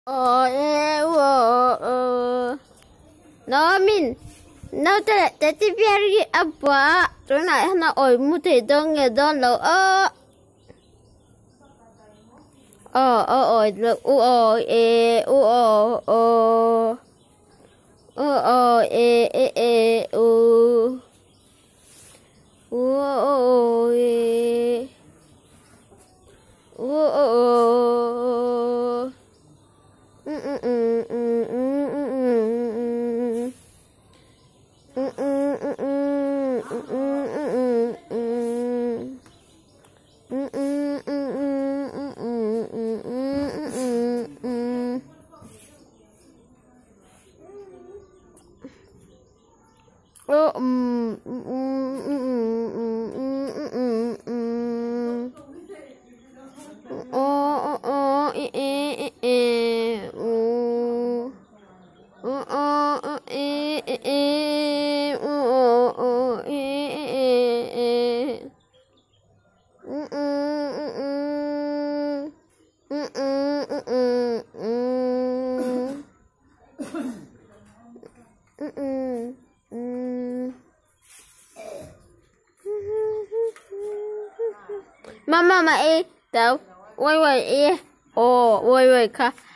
nó mình nó tới biar apa rồi này nó oi mu thì dong nghe dong lo oi lo Mama, đâu, quay quay, ôi, quay quay,